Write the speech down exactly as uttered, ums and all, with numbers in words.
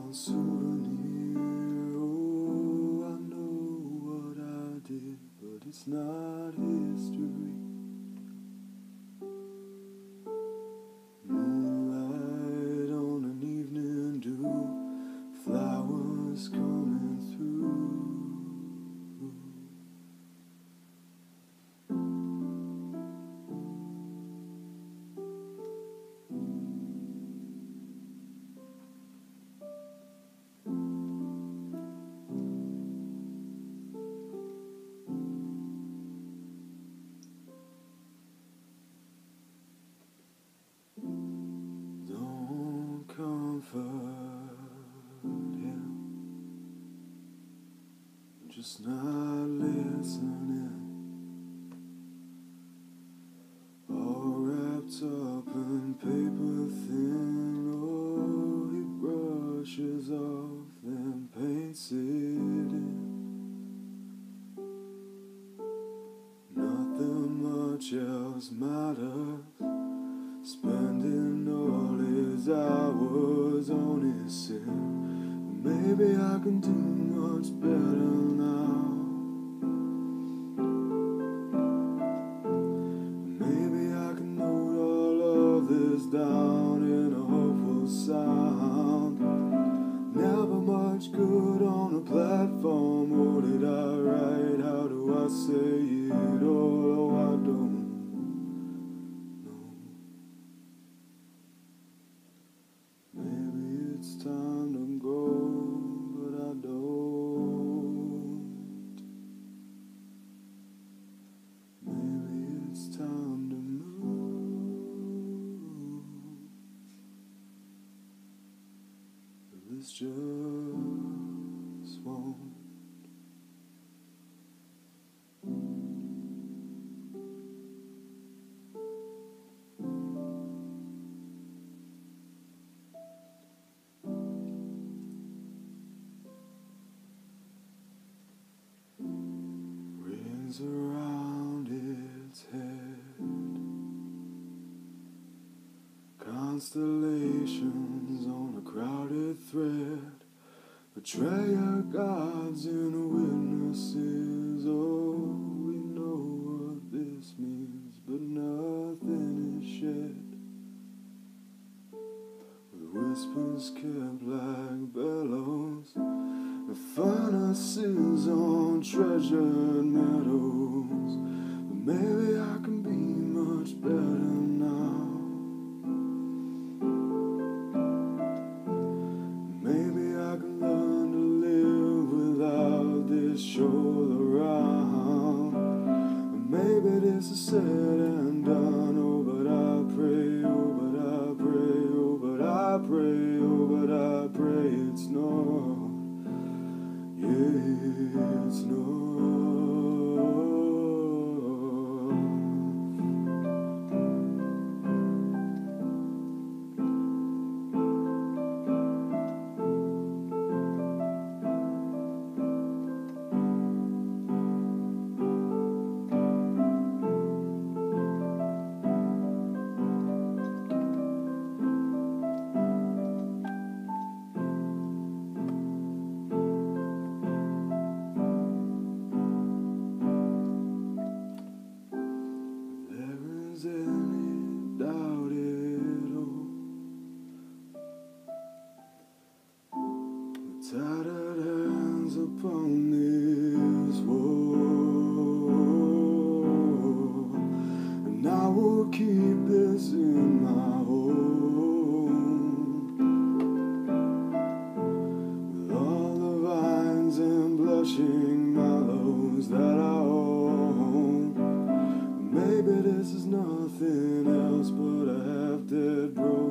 souvenir. Oh, I know what I did, but it's not history. Moonlight on an evening dew, flowers coming through. Comfort him, just not listening, all wrapped up in paper thin. Oh, he brushes off, then paints it in. Nothing much else matters, spending all his hours on his sin. Maybe I can do much better now. Maybe I can note all of this down in a hopeful sound. Never much good on a platform. What did I write? How do I say it all? Oh, I don't. It's time to go, but I don't. Maybe it's time to move, but this just won't. Around its head, constellations on a crowded thread, betrayer gods and witnesses. Oh, we know what this means, but nothing is shed, with whispers kept like bellows, the furnaces on treasured meadows. But maybe I can be much better now. Maybe I can learn to live without this shoal around. And maybe this is said and done. Oh, but I pray, oh, but I pray, oh, but I pray, oh, but I pray it's not. It's not. Any doubt at all, the tattered hands upon this wall, and I will keep this in my home, with all the vines and blushing mallows that I own. Maybe this is nothing else but a half-dead rose.